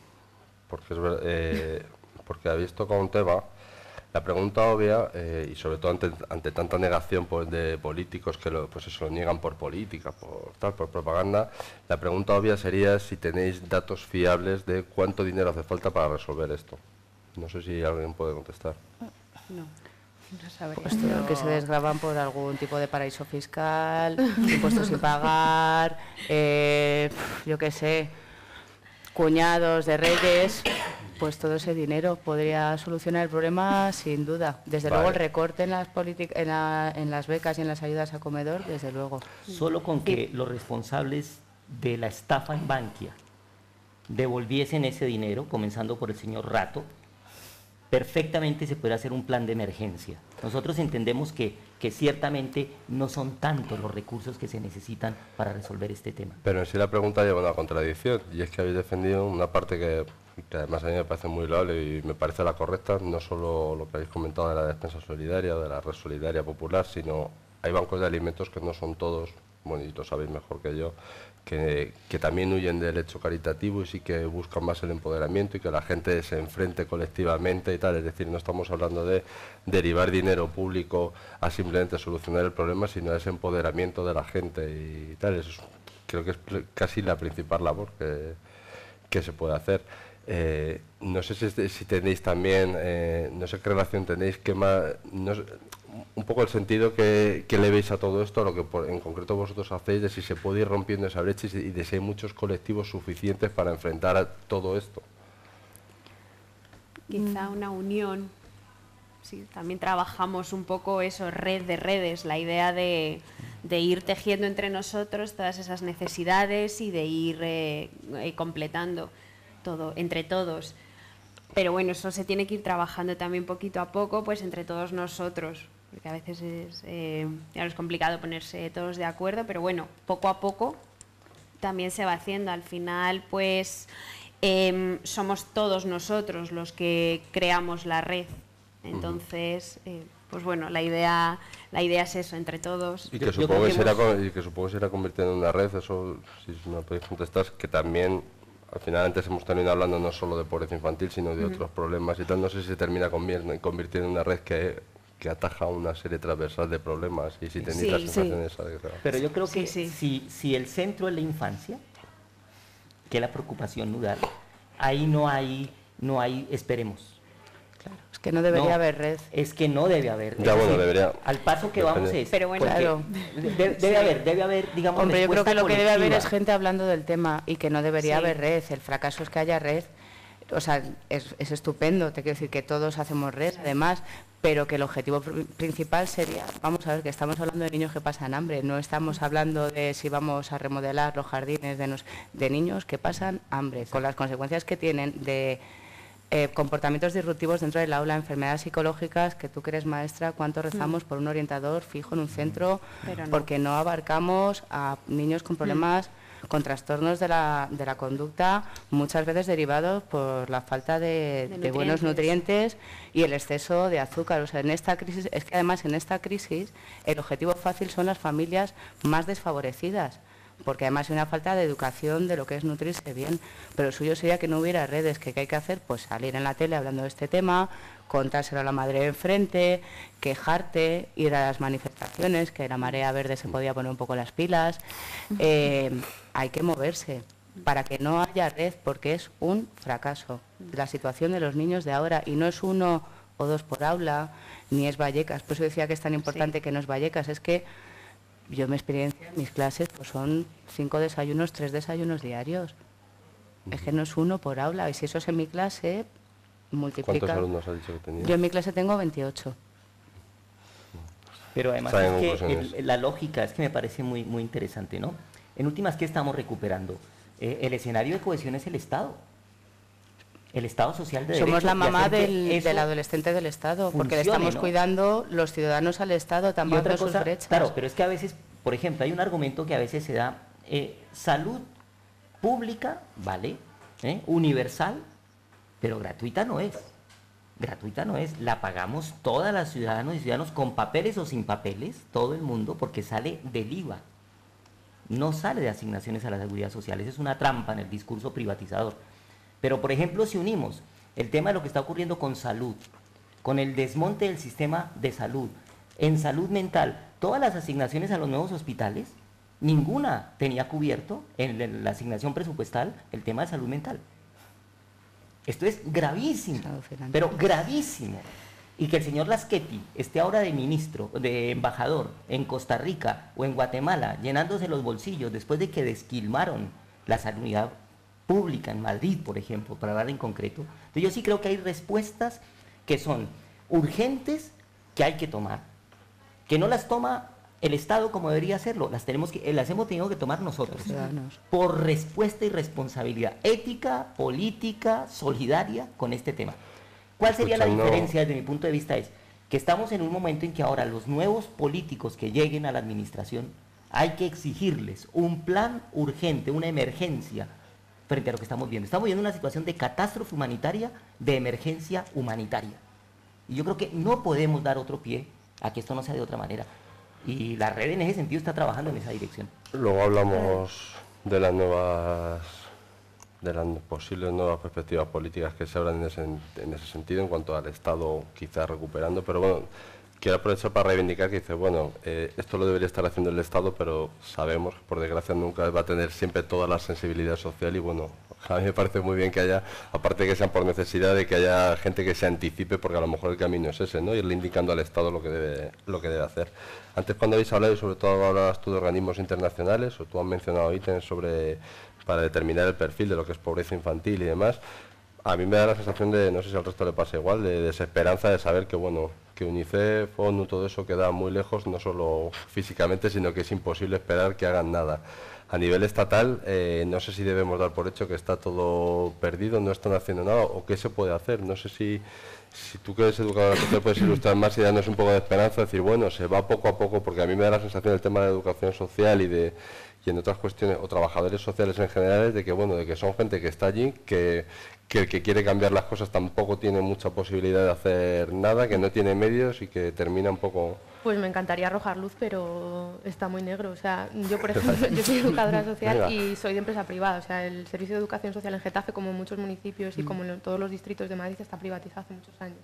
porque habéis tocado un tema. La pregunta obvia, y sobre todo ante tanta negación pues, de políticos que lo niegan por política, por propaganda, la pregunta obvia sería si tenéis datos fiables de cuánto dinero hace falta para resolver esto. No sé si alguien puede contestar. No sabría. Pues todo lo que se desgravan por algún tipo de paraíso fiscal, impuestos sin pagar, yo qué sé, cuñados de reyes. Pues todo ese dinero podría solucionar el problema sin duda. Desde luego el recorte en las becas y en las ayudas a comedor, desde luego. Solo con que los responsables de la estafa en Bankia devolviesen ese dinero, comenzando por el señor Rato, perfectamente se puede hacer un plan de emergencia. Nosotros entendemos que ciertamente no son tantos los recursos que se necesitan para resolver este tema. Pero en sí la pregunta lleva una contradicción, y es que habéis defendido una parte que además a mí me parece muy loable y me parece la correcta, no solo lo que habéis comentado de la despensa solidaria, de la red solidaria popular, sino hay bancos de alimentos que no son todos, bueno, y lo sabéis mejor que yo, que también huyen del hecho caritativo y sí que buscan más el empoderamiento y que la gente se enfrente colectivamente y tal. Es decir, no estamos hablando de derivar dinero público a simplemente solucionar el problema, sino a ese empoderamiento de la gente y tal. Creo que es casi la principal labor que se puede hacer. No sé si tenéis también, no sé qué relación tenéis, un poco el sentido que le veis a todo esto, a lo que en concreto vosotros hacéis, de si se puede ir rompiendo esa brecha y de si hay muchos colectivos suficientes para enfrentar a todo esto. Quizá una unión, sí, también trabajamos un poco eso, red de redes, la idea de ir tejiendo entre nosotros todas esas necesidades y de ir completando todo, entre todos. Pero bueno, eso se tiene que ir trabajando también poquito a poco, pues entre todos nosotros, porque a veces es complicado ponerse todos de acuerdo, pero bueno, poco a poco también se va haciendo. Al final, pues somos todos nosotros los que creamos la red. Entonces, pues bueno, la idea es eso, entre todos. Y que supongo que se irá convirtiendo en una red, eso, si me podéis contestar, que también... Al final antes hemos terminado hablando no solo de pobreza infantil, sino de otros problemas y tal. No sé si se termina convirtiendo en una red que que ataja una serie transversal de problemas y si tenéis las sensaciones adecuadas. Pero yo creo que si el centro es la infancia, que es la preocupación nudal, ahí no hay esperemos. Claro, es que no debería haber red. Es que no debe haber. Ya, bueno, debería. Al paso que vamos es. Pero bueno, claro. Debe haber, digamos, hombre, yo creo que lo que debe haber colectiva. es gente hablando del tema y que no debería haber red. El fracaso es que haya red. O sea, es estupendo, te quiero decir que todos hacemos red, además, pero que el objetivo principal sería, vamos a ver, que estamos hablando de niños que pasan hambre, no estamos hablando de si vamos a remodelar los jardines de niños que pasan hambre, con las consecuencias que tienen de comportamientos disruptivos dentro del aula, enfermedades psicológicas, que tú que eres maestra, cuánto rezamos por un orientador fijo en un centro, porque no abarcamos a niños con problemas, con trastornos de la conducta, muchas veces derivados por la falta de buenos nutrientes y el exceso de azúcar. O sea, en esta crisis, es que además en esta crisis el objetivo fácil son las familias más desfavorecidas, porque además hay una falta de educación de lo que es nutrirse bien, pero lo suyo sería que no hubiera redes. ¿Qué hay que hacer? Pues salir en la tele hablando de este tema, contárselo a la madre de enfrente, quejarte, ir a las manifestaciones, que la marea verde se podía poner un poco las pilas. Hay que moverse para que no haya red, porque es un fracaso la situación de los niños de ahora, y no es 1 o 2 por aula, ni es Vallecas. Por eso decía que es tan importante que no es Vallecas, es que yo mi experiencia en mis clases pues son 5 desayunos, 3 desayunos diarios. Es que no es 1 por aula, y si eso es en mi clase, multiplica. ¿Cuántos alumnos has dicho que tenías? Yo en mi clase tengo 28. Pero además es que la lógica es que me parece muy, muy interesante, ¿no? En últimas, ¿qué estamos recuperando? El escenario de cohesión es el Estado. El Estado social de derecho. Somos la mamá del adolescente del Estado, porque le estamos cuidando los ciudadanos al Estado, también sus brechas. Claro, pero es que a veces, por ejemplo, hay un argumento que a veces se da, salud pública, ¿vale? Universal, pero gratuita no es. Gratuita no es, la pagamos todas las ciudadanos y ciudadanos con papeles o sin papeles, todo el mundo, porque sale del IVA. No sale de asignaciones a la seguridad social, esa es una trampa en el discurso privatizador. Pero, por ejemplo, si unimos el tema de lo que está ocurriendo con salud, con el desmonte del sistema de salud, en salud mental, todas las asignaciones a los nuevos hospitales, ninguna tenía cubierto en la asignación presupuestal el tema de salud mental. Esto es gravísimo, pero gravísimo. Y que el señor Laschetti esté ahora de ministro, de embajador en Costa Rica o en Guatemala, llenándose los bolsillos después de que desquilmaron la sanidad pública en Madrid, por ejemplo, para hablar en concreto. Entonces yo sí creo que hay respuestas que son urgentes, que hay que tomar, que no las toma el Estado como debería hacerlo, las hemos tenido que tomar nosotros, por respuesta y responsabilidad ética, política, solidaria con este tema. ¿Cuál sería la diferencia desde mi punto de vista? Es que estamos en un momento en que ahora los nuevos políticos que lleguen a la administración hay que exigirles un plan urgente, una emergencia frente a lo que estamos viendo. Estamos viendo una situación de catástrofe humanitaria, de emergencia humanitaria. Y yo creo que no podemos dar otro pie a que esto no sea de otra manera. Y la red en ese sentido está trabajando en esa dirección. Luego hablamos de las posibles nuevas perspectivas políticas que se abran en ese sentido, en cuanto al Estado quizás recuperando, pero bueno, quiero aprovechar para reivindicar que dice, bueno, esto lo debería estar haciendo el Estado, pero sabemos que por desgracia nunca va a tener siempre toda la sensibilidad social, y bueno, a mí me parece muy bien que haya, aparte de que sean por necesidad, de que haya gente que se anticipe, porque a lo mejor el camino es ese, ¿no? Irle indicando al Estado lo que debe hacer. Antes, cuando habéis hablado, y sobre todo hablabas tú de organismos internacionales, o tú has mencionado ítems para determinar el perfil de lo que es pobreza infantil y demás, a mí me da la sensación de, no sé si al resto le pasa igual, de desesperanza de saber que, bueno, que UNICEF, ONU, todo eso queda muy lejos, no solo físicamente, sino que es imposible esperar que hagan nada. A nivel estatal, no sé si debemos dar por hecho que está todo perdido, no están haciendo nada, o qué se puede hacer. No sé si tú que eres educadora social puedes ilustrar más y darnos un poco de esperanza, decir, bueno, se va poco a poco, porque a mí me da la sensación del tema de la educación social y en otras cuestiones, o trabajadores sociales en general, de que, bueno, de que son gente que está allí, que el que quiere cambiar las cosas tampoco tiene mucha posibilidad de hacer nada, que no tiene medios y que termina un poco... Pues me encantaría arrojar luz, pero está muy negro. O sea, yo, por ejemplo, yo soy educadora social y soy de empresa privada. O sea, el servicio de educación social en Getafe, como en muchos municipios y como en todos los distritos de Madrid, está privatizado hace muchos años.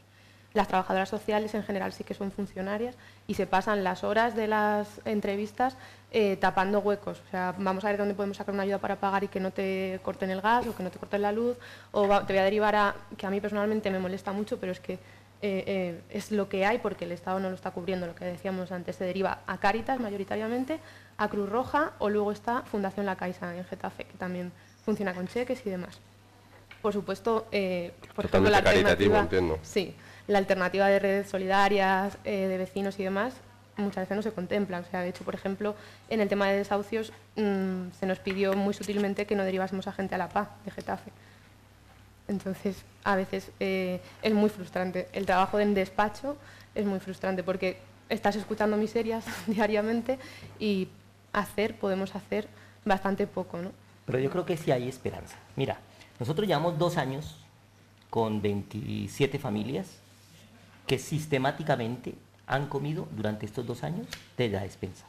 Las trabajadoras sociales en general sí que son funcionarias y se pasan las horas de las entrevistas tapando huecos. O sea, vamos a ver dónde podemos sacar una ayuda para pagar y que no te corten el gas o que no te corten la luz, o te voy a derivar a, que a mí personalmente me molesta mucho, pero es que es lo que hay porque el Estado no lo está cubriendo, lo que decíamos antes, se deriva a Cáritas mayoritariamente, a Cruz Roja, o luego está Fundación La Caixa en Getafe, que también funciona con cheques y demás. Por supuesto, por ejemplo, la alternativa, sí, la alternativa de redes solidarias, de vecinos y demás, muchas veces no se contempla. O sea, de hecho, por ejemplo, en el tema de desahucios se nos pidió muy sutilmente que no derivásemos a gente a la PA de Getafe. Entonces, a veces es muy frustrante. El trabajo en despacho es muy frustrante porque estás escuchando miserias diariamente y podemos hacer bastante poco, ¿no? Pero yo creo que sí hay esperanza. Mira, nosotros llevamos 2 años con 27 familias que sistemáticamente han comido durante estos 2 años de la despensa.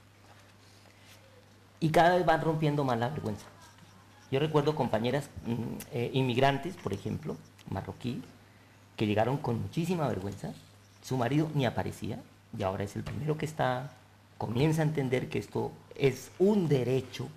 Y cada vez van rompiendo más la vergüenza. Yo recuerdo compañeras inmigrantes, por ejemplo, marroquí, que llegaron con muchísima vergüenza, su marido ni aparecía, y ahora es el primero que comienza a entender que esto es un derecho,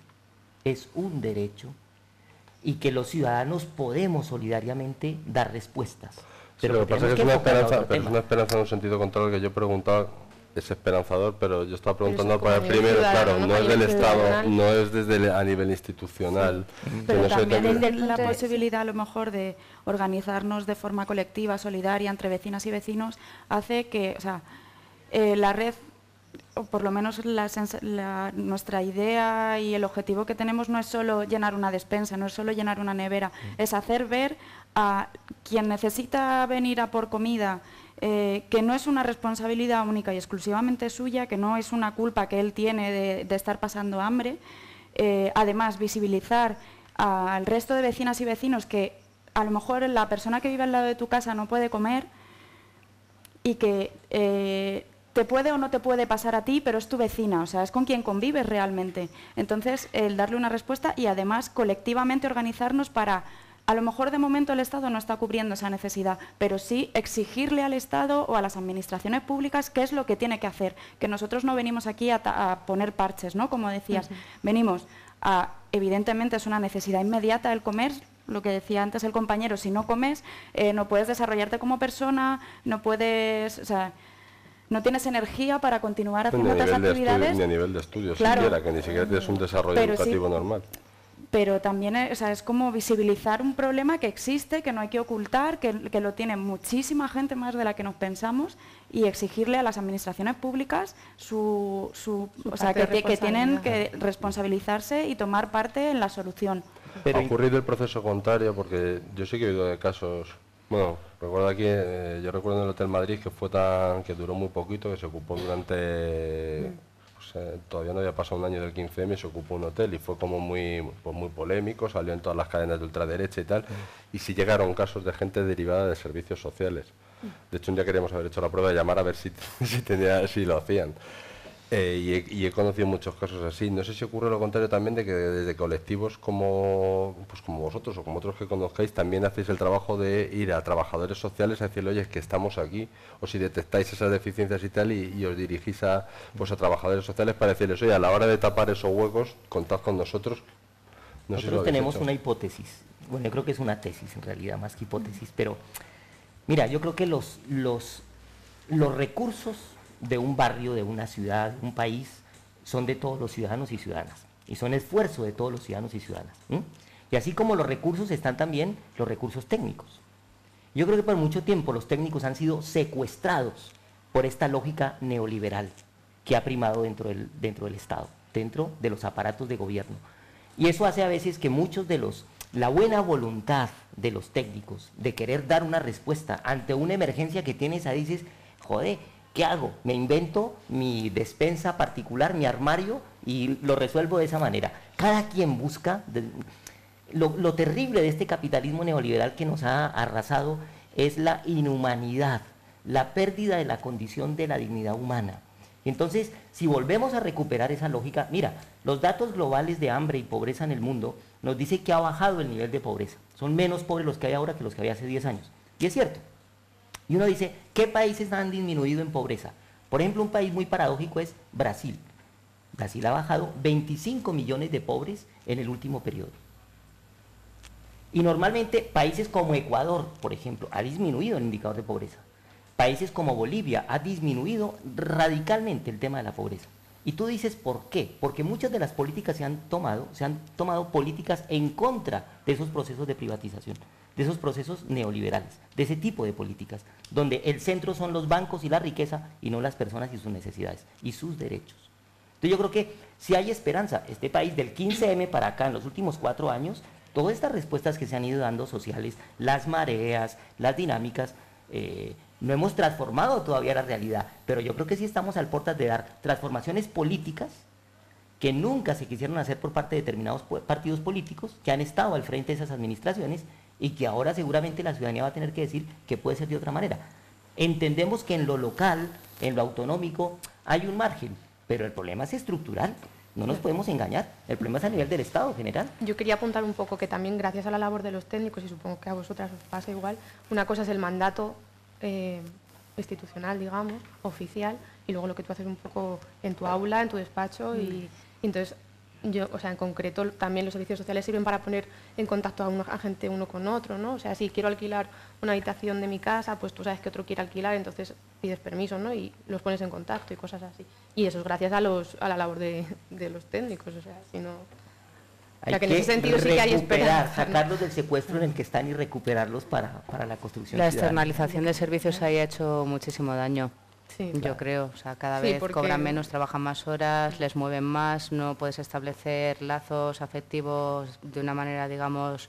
y que los ciudadanos podemos solidariamente dar respuestas. Pero lo que pasa es que es una esperanza en un sentido contrario, que yo preguntaba, es esperanzador, pero yo estaba preguntando para el primero, claro, no es del Estado, no es desde a nivel institucional. Pero también desde la posibilidad a lo mejor de organizarnos de forma colectiva, solidaria, entre vecinas y vecinos, hace que, o sea, la red, o por lo menos nuestra idea y el objetivo que tenemos no es solo llenar una despensa, no es solo llenar una nevera, es hacer ver a quien necesita venir a por comida, que no es una responsabilidad única y exclusivamente suya, que no es una culpa que él tiene de estar pasando hambre. Además, visibilizar al resto de vecinas y vecinos que a lo mejor la persona que vive al lado de tu casa no puede comer y que te puede o no te puede pasar a ti, pero es tu vecina, o sea, es con quien convives realmente. Entonces, el darle una respuesta y además colectivamente organizarnos para, a lo mejor de momento el Estado no está cubriendo esa necesidad, pero sí exigirle al Estado o a las administraciones públicas qué es lo que tiene que hacer, que nosotros no venimos aquí a poner parches, ¿no? Como decías, venimos a, evidentemente es una necesidad inmediata el comer, lo que decía antes el compañero, si no comes, no puedes desarrollarte como persona, no puedes, o sea, no tienes energía para continuar haciendo otras actividades. Ni a nivel de estudios, claro, siquiera, que ni siquiera tienes un desarrollo educativo sí, normal. Pero también es como visibilizar un problema que existe, que no hay que ocultar, que lo tiene muchísima gente más de la que nos pensamos, y exigirle a las administraciones públicas o sea, que tienen que responsabilizarse y tomar parte en la solución. Pero ha ocurrido el proceso contrario, porque yo sí que he oído de casos. Bueno, recuerdo aquí, yo recuerdo en el Hotel Madrid que duró muy poquito, que se ocupó durante, todavía no había pasado un año del 15M, se ocupó un hotel y fue como muy polémico, salió en todas las cadenas de ultraderecha y tal, y sí llegaron casos de gente derivada de servicios sociales. De hecho, un día queríamos haber hecho la prueba de llamar a ver si lo hacían. Y he conocido muchos casos así. No sé si ocurre lo contrario también, de que desde colectivos como vosotros o como otros que conozcáis también hacéis el trabajo de ir a trabajadores sociales a decirle, oye, es que estamos aquí, o si detectáis esas deficiencias y tal, y os dirigís a trabajadores sociales para decirles, oye, a la hora de tapar esos huecos, contad con nosotros. Nosotros tenemos una hipótesis, bueno, yo creo que es una tesis en realidad, más que hipótesis, pero mira, yo creo que los recursos de un barrio, de una ciudad, de un país, son de todos los ciudadanos y ciudadanas, y son esfuerzo de todos los ciudadanos y ciudadanas. Y así como los recursos, están también los recursos técnicos. Yo creo que por mucho tiempo los técnicos han sido secuestrados por esta lógica neoliberal que ha primado dentro del Estado, dentro de los aparatos de gobierno. Y eso hace a veces que la buena voluntad de los técnicos de querer dar una respuesta ante una emergencia que tienes, ahí dices, joder, ¿qué hago? Me invento mi despensa particular, mi armario, y lo resuelvo de esa manera. Cada quien busca. Lo terrible de este capitalismo neoliberal que nos ha arrasado es la inhumanidad, la pérdida de la condición de la dignidad humana. Entonces, si volvemos a recuperar esa lógica, mira, los datos globales de hambre y pobreza en el mundo nos dicen que ha bajado el nivel de pobreza. Son menos pobres los que hay ahora que los que había hace 10 años. Y es cierto. Y uno dice, ¿qué países han disminuido en pobreza? Por ejemplo, un país muy paradójico es Brasil. Brasil ha bajado 25 millones de pobres en el último periodo. Y normalmente países como Ecuador, por ejemplo, ha disminuido el indicador de pobreza. Países como Bolivia ha disminuido radicalmente el tema de la pobreza. Y tú dices, ¿por qué? Porque muchas de las políticas se han tomado políticas en contra de esos procesos de privatización, de esos procesos neoliberales, de ese tipo de políticas, donde el centro son los bancos y la riqueza y no las personas y sus necesidades y sus derechos. Entonces yo creo que si hay esperanza, este país del 15M para acá en los últimos 4 años, todas estas respuestas que se han ido dando sociales, las mareas, las dinámicas, no hemos transformado todavía la realidad, pero yo creo que sí estamos al portas de dar transformaciones políticas que nunca se quisieron hacer por parte de determinados partidos políticos que han estado al frente de esas administraciones y que ahora seguramente la ciudadanía va a tener que decir que puede ser de otra manera. Entendemos que en lo local, en lo autonómico, hay un margen, pero el problema es estructural. No nos podemos engañar, el problema es a nivel del Estado general. Yo quería apuntar un poco que también gracias a la labor de los técnicos, y supongo que a vosotras os pasa igual, una cosa es el mandato institucional, digamos, oficial, y luego lo que tú haces un poco en tu aula, en tu despacho, y entonces yo, o sea, en concreto también los servicios sociales sirven para poner en contacto a gente uno con otro, ¿no? O sea, si quiero alquilar una habitación de mi casa, pues tú sabes que otro quiere alquilar, entonces pides permiso, ¿no? Y los pones en contacto y cosas así. Y eso es gracias a la labor de los técnicos, o sea, si no... Hay que en ese sentido sí que hay esperanza, sacarlos del secuestro en el que están y recuperarlos para la construcción La ciudadana. externalización de servicios ahí ha hecho muchísimo daño. Sí, yo creo, o sea, cada vez cobran menos, trabajan más horas, les mueven más, no puedes establecer lazos afectivos de una manera, digamos,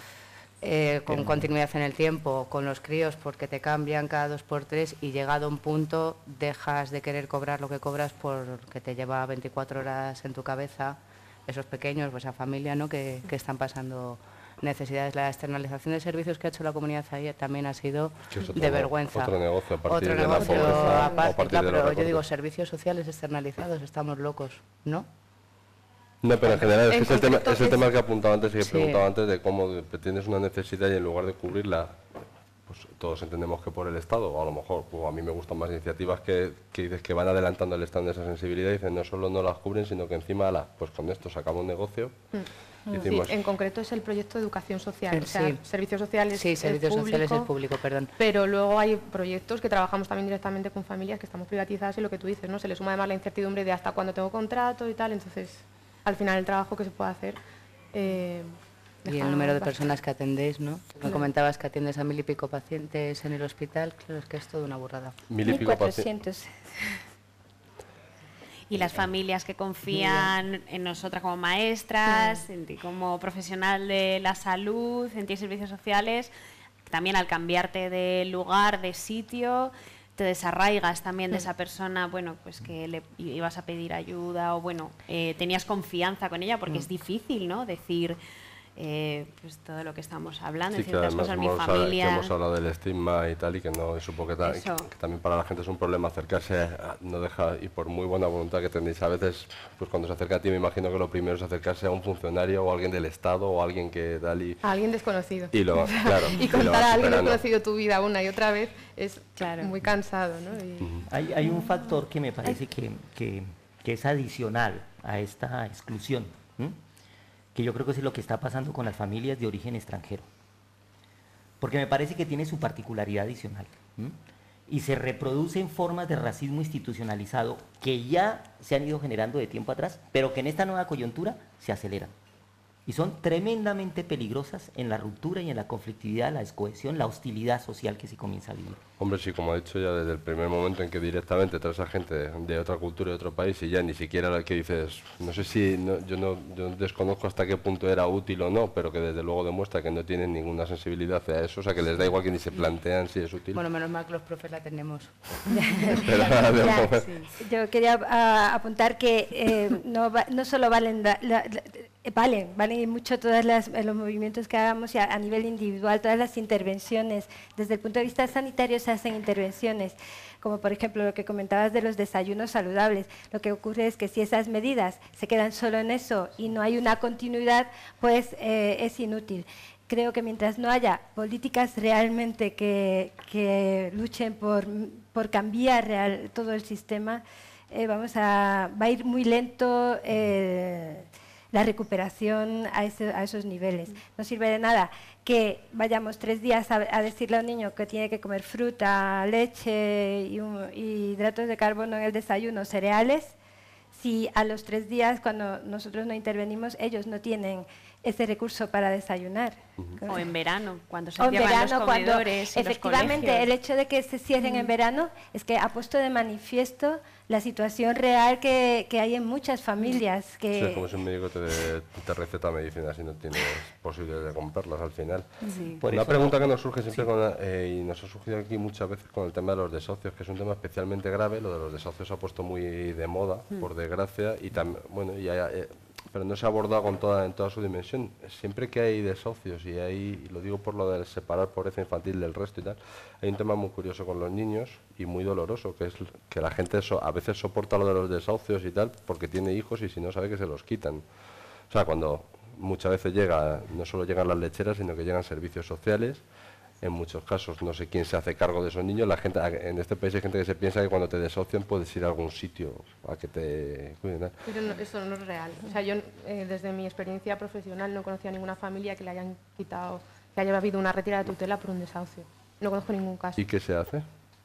con continuidad en el tiempo, con los críos, porque te cambian cada 2 por 3 y llegado a un punto dejas de querer cobrar lo que cobras porque te lleva 24 horas en tu cabeza, esos pequeños, pues esa familia, ¿no?, que están pasando necesidades. La externalización de servicios que ha hecho la comunidad ahí también ha sido de vergüenza. Otro negocio a partir de la pobreza. Aparte, pero yo digo, servicios sociales externalizados, estamos locos, ¿no? No, pero en general es el tema que he apuntado antes y que he preguntado antes de cómo tienes una necesidad y en lugar de cubrirla, pues todos entendemos que por el Estado, o a lo mejor pues a mí me gustan más iniciativas que dices que van adelantando el Estado en esa sensibilidad y dicen no solo no las cubren, sino que encima, pues con esto sacamos un negocio. Sí, en concreto es el proyecto de educación social, o sea, servicios sociales. Sí, servicios sociales es público, perdón. Pero luego hay proyectos que trabajamos también directamente con familias que estamos privatizadas y lo que tú dices, ¿no? Se le suma además la incertidumbre de hasta cuándo tengo contrato y tal, entonces al final el trabajo que se puede hacer... y el número de personas que atendéis, ¿no? Me comentabas que atiendes a 1000 y pico pacientes en el hospital, claro, es que es toda una burrada. 1400. Y las familias que confían en nosotras como maestras, en ti como profesional de la salud, en ti en servicios sociales, también al cambiarte de lugar, de sitio, te desarraigas también de esa persona, bueno, pues que le ibas a pedir ayuda o bueno, tenías confianza con ella porque es difícil, ¿no? Decir... pues todo lo que estamos hablando, sí, ciertas cosas en mi familia. Que hemos hablado del estigma y tal, y que no supongo que también para la gente es un problema acercarse, no deja, y por muy buena voluntad que tenéis a veces, pues cuando se acerca a ti me imagino que lo primero es acercarse a un funcionario o a alguien del Estado o a alguien que tal y... A alguien desconocido. Y, claro, y contar a alguien desconocido tu vida una y otra vez es muy cansado, ¿no? Hay un factor que me parece que es adicional a esta exclusión, que yo creo que es lo que está pasando con las familias de origen extranjero. Porque me parece que tiene su particularidad adicional. Y se reproducen formas de racismo institucionalizado que ya se han ido generando de tiempo atrás, pero que en esta nueva coyuntura se aceleran. Y son tremendamente peligrosas en la ruptura y en la conflictividad, la descohesión, la hostilidad social que se comienza a vivir. Hombre, sí, como he dicho ya desde el primer momento en que directamente traes a gente de otra cultura, de otro país, y ya ni siquiera la que dices, no sé si, yo desconozco hasta qué punto era útil o no, pero que desde luego demuestra que no tienen ninguna sensibilidad hacia eso, o sea que les da igual que ni se plantean si es útil. Bueno, menos mal que los profes la tenemos. Yo quería apuntar que no solo valen mucho todos los movimientos que hagamos y a nivel individual, todas las intervenciones. Desde el punto de vista sanitario se hacen intervenciones, como por ejemplo lo que comentabas de los desayunos saludables. Lo que ocurre es que si esas medidas se quedan solo en eso y no hay una continuidad, pues es inútil. creo que mientras no haya políticas realmente que luchen por cambiar todo el sistema, va a ir muy lento la recuperación a esos niveles. No sirve de nada que vayamos 3 días a decirle a un niño que tiene que comer fruta, leche y hidratos de carbono en el desayuno, cereales, si a los 3 días, cuando nosotros no intervenimos, ellos no tienen ese recurso para desayunar. O en verano, cuando se cierran los comedores y efectivamente, los colegios. el hecho de que se cierren en verano es que ha puesto de manifiesto la situación real que hay en muchas familias. Sí, es como si un médico te receta medicinas y no tienes posibilidad de comprarlas al final. Sí. Una pregunta que nos surge siempre y nos ha surgido aquí muchas veces con el tema de los desahucios, que es un tema especialmente grave. Lo de los desahucios se ha puesto muy de moda, por desgracia, y también, bueno, pero no se ha abordado en toda su dimensión. Siempre que hay desahucios, y lo digo por lo de separar pobreza infantil del resto y tal, hay un tema muy curioso con los niños y muy doloroso, que es que la gente a veces soporta lo de los desahucios y tal porque tiene hijos y si no sabe que se los quitan. O sea, cuando muchas veces no solo llegan las lecheras, sino que llegan servicios sociales. En muchos casos no sé quién se hace cargo de esos niños. En este país hay gente que se piensa que cuando te desahucian puedes ir a algún sitio a que te cuiden. Pero eso no es real. O sea, yo desde mi experiencia profesional no conocía ninguna familia que le hayan quitado, que haya habido una retirada de tutela por un desahucio. No conozco ningún caso. ¿Y qué se hace?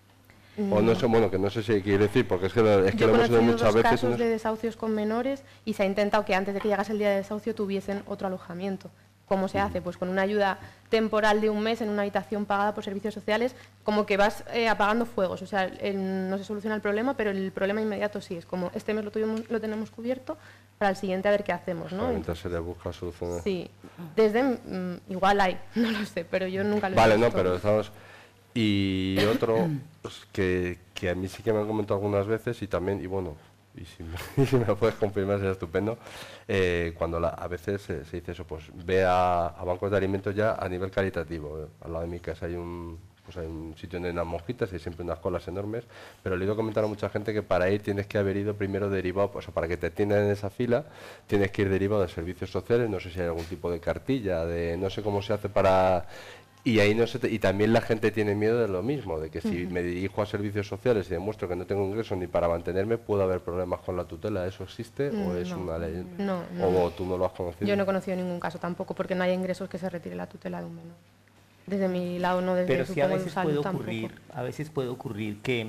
O no sé, bueno, que no sé si quiere decir, porque es que lo hemos conocido muchas veces. Casos de desahucios con menores y se ha intentado que antes de que llegase el día de desahucio tuviesen otro alojamiento. ¿Cómo se hace? Pues con una ayuda temporal de 1 mes en una habitación pagada por servicios sociales, como que vas apagando fuegos. O sea, no se soluciona el problema, pero el problema inmediato sí. Es como, este mes lo tenemos cubierto, para el siguiente a ver qué hacemos, ¿no? Entonces se le busca soluciones. Sí. Igual hay, no lo sé, pero yo nunca lo he visto. Vale, no, pero estamos... Y otro pues, que a mí sí que me han comentado algunas veces y también, y bueno... Y si me lo puedes confirmar sería estupendo, cuando a veces se dice eso, pues ve a bancos de alimentos ya a nivel caritativo. Al lado de mi casa hay un sitio donde hay unas monjitas y hay siempre unas colas enormes, pero le he ido a comentar a mucha gente que para ir tienes que haber ido primero derivado, pues para que te atiendan en esa fila tienes que ir derivado de servicios sociales, no sé si hay algún tipo de cartilla, no sé cómo se hace para... Y ahí y también la gente tiene miedo de lo mismo, de que si me dirijo a servicios sociales y demuestro que no tengo ingresos ni para mantenerme, puede haber problemas con la tutela. ¿Eso existe o es una ley? No. ¿O tú no lo has conocido? Yo no he conocido ningún caso tampoco, porque no hay ingresos que se retire la tutela de un menor. Desde mi lado no, desde Pero sí a veces puede tampoco. ocurrir que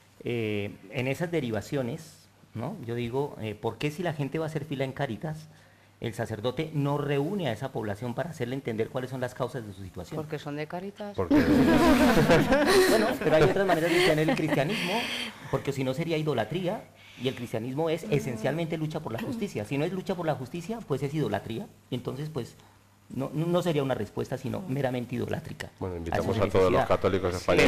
en esas derivaciones, ¿no? Yo digo, ¿por qué si la gente va a hacer fila en Cáritas, el sacerdote no reúne a esa población para hacerle entender cuáles son las causas de su situación? Porque son de Cáritas. Bueno, pero hay otras maneras de entender el cristianismo, porque si no sería idolatría, y el cristianismo es esencialmente lucha por la justicia. Si no es lucha por la justicia, pues es idolatría, y entonces pues no sería una respuesta, sino meramente idolátrica. Bueno, invitamos a todos los católicos españoles.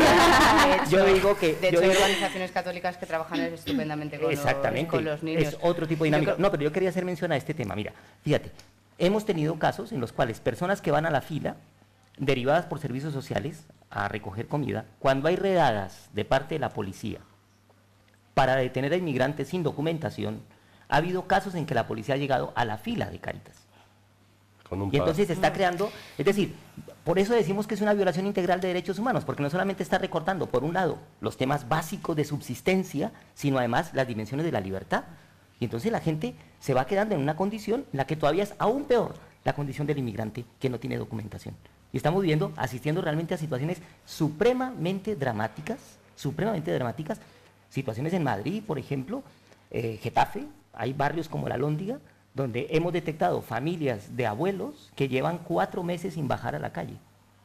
Yo digo que... De hecho, hay organizaciones católicas que trabajan estupendamente con los niños. Es otro tipo de dinámica. No, pero yo quería hacer mención a este tema. Mira, fíjate, hemos tenido casos en los cuales personas que van a la fila, derivadas por servicios sociales, a recoger comida, cuando hay redadas de parte de la policía para detener a inmigrantes sin documentación, ha habido casos en que la policía ha llegado a la fila de Cáritas. Y entonces se está creando, es decir, por eso decimos que es una violación integral de derechos humanos, porque no solamente está recortando, por un lado, los temas básicos de subsistencia, sino además las dimensiones de la libertad. Y entonces la gente se va quedando en una condición en la que todavía es aún peor la condición del inmigrante que no tiene documentación. Y estamos asistiendo realmente a situaciones supremamente dramáticas, situaciones en Madrid, por ejemplo, Getafe, hay barrios como La Lóndiga, donde hemos detectado familias de abuelos que llevan 4 meses sin bajar a la calle.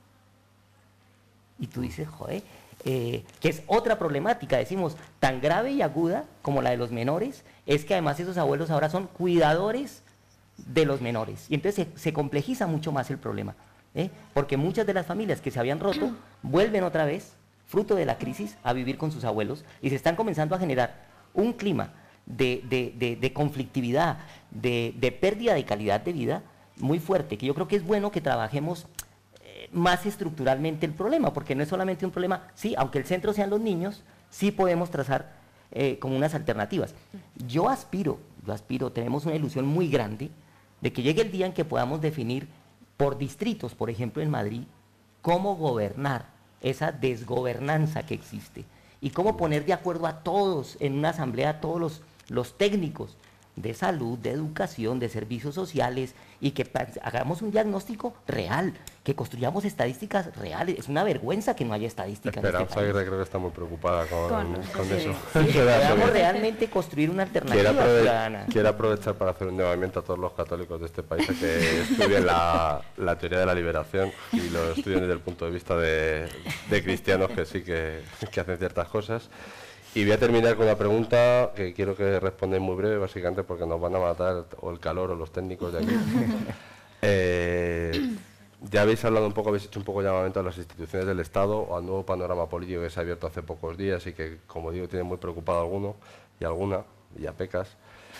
Y tú dices, joder, que es otra problemática, decimos, tan grave y aguda como la de los menores, es que además esos abuelos ahora son cuidadores de los menores. Y entonces se complejiza mucho más el problema, porque muchas de las familias que se habían roto vuelven otra vez, fruto de la crisis, a vivir con sus abuelos y se están comenzando a generar un clima de conflictividad, de pérdida de calidad de vida muy fuerte, que yo creo que es bueno que trabajemos más estructuralmente el problema, porque no es solamente un problema, sí, aunque el centro sean los niños, sí podemos trazar como unas alternativas. Yo aspiro, tenemos una ilusión muy grande de que llegue el día en que podamos definir por distritos, por ejemplo en Madrid, cómo gobernar esa desgobernanza que existe y cómo poner de acuerdo a todos en una asamblea, a todos los técnicos de salud, de educación, de servicios sociales, y que hagamos un diagnóstico real, que construyamos estadísticas reales. Es una vergüenza que no haya estadísticas. Esperanza Aguirre creo que está muy preocupada con eso. Sí, podamos realmente construir una alternativa ciudadana. Quiero aprovechar para hacer un llamamiento a todos los católicos de este país a que estudien la teoría de la liberación y lo estudien desde el punto de vista de cristianos que sí que hacen ciertas cosas. Y voy a terminar con una pregunta que quiero que respondáis muy breve, básicamente porque nos van a matar o el calor o los técnicos de aquí. Ya habéis hablado un poco, habéis hecho un poco llamamiento a las instituciones del Estado o al nuevo panorama político que se ha abierto hace pocos días y que, como digo, tiene muy preocupado a alguno y alguna, y a pecas.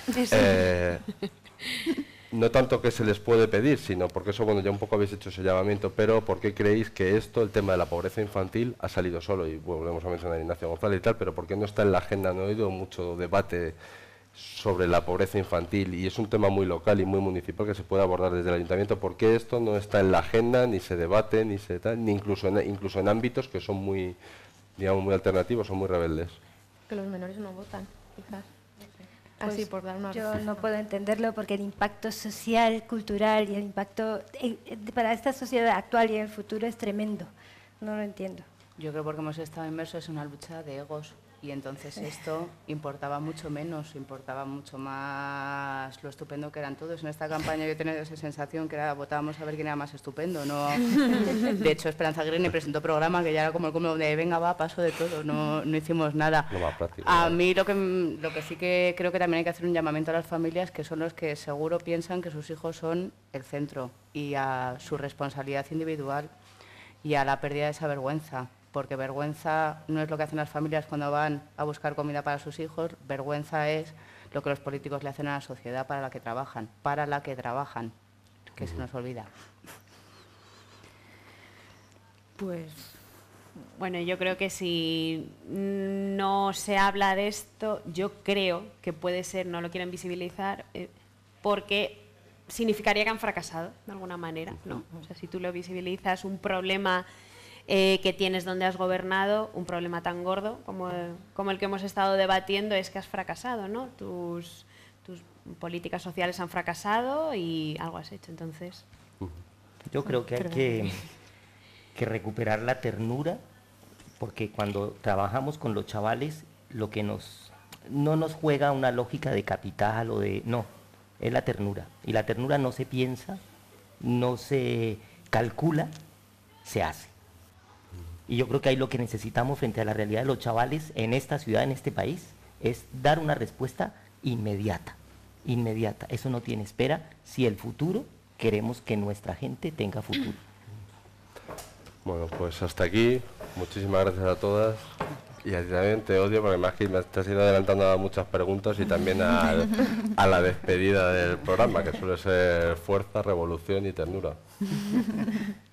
No tanto que se les puede pedir, sino porque eso, bueno, ya un poco habéis hecho ese llamamiento, pero ¿por qué creéis que esto, el tema de la pobreza infantil, ha salido solo? Y volvemos a mencionar a Ignacio González y tal, pero ¿por qué no está en la agenda? No he oído mucho debate sobre la pobreza infantil y es un tema muy local y muy municipal que se puede abordar desde el ayuntamiento. ¿Por qué esto no está en la agenda, ni se debate, ni se tal, ni incluso en ámbitos que son muy, digamos, muy alternativos, son muy rebeldes? Que los menores no votan, quizás. Pues así por dar una yo respuesta. no puedo entenderlo porque el impacto social, cultural y el impacto para esta sociedad actual y en el futuro es tremendo. No lo entiendo. Yo creo porque hemos estado inmersos en una lucha de egos y entonces esto importaba mucho menos, importaba mucho más lo estupendo que eran todos. En esta campaña yo tenía esa sensación que era votábamos a ver quién era más estupendo. No, de hecho, Esperanza Aguirre presentó programa que ya era como el cúmulo de venga, va, paso de todo, no hicimos nada. No va práctico, a mí lo que sí que creo que también hay que hacer un llamamiento a las familias, que son los que seguro piensan que sus hijos son el centro, y a su responsabilidad individual y a la pérdida de esa vergüenza. Porque vergüenza no es lo que hacen las familias cuando van a buscar comida para sus hijos, vergüenza es lo que los políticos le hacen a la sociedad para la que trabajan, que se nos olvida. Pues, bueno, yo creo que si no se habla de esto, yo creo que puede ser, no lo quieren visibilizar, porque significaría que han fracasado, de alguna manera, ¿no? O sea, si tú lo visibilizas, un problema que tienes donde has gobernado, un problema tan gordo como el que hemos estado debatiendo, es que has fracasado, ¿no? Tus políticas sociales han fracasado y algo has hecho, entonces... Yo creo que hay que recuperar la ternura, porque cuando trabajamos con los chavales, lo que no nos juega una lógica de capital o de... No, es la ternura. Y la ternura no se piensa, no se calcula, se hace. Y yo creo que ahí lo que necesitamos frente a la realidad de los chavales en esta ciudad, en este país, es dar una respuesta inmediata, inmediata. Eso no tiene espera si el futuro queremos que nuestra gente tenga futuro. Bueno, pues hasta aquí. Muchísimas gracias a todas. Y a ti también te odio porque más que me te has ido adelantando a muchas preguntas y también a la despedida del programa, que suele ser fuerza, revolución y ternura.